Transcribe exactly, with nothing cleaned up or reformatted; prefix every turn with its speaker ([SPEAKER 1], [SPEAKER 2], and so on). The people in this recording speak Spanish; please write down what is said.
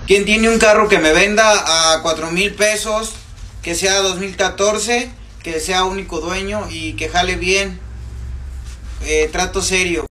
[SPEAKER 1] ¿Quién tiene un carro que me venda a cuatro mil pesos, que sea dos mil catorce, que sea único dueño y que jale bien? Eh, trato serio.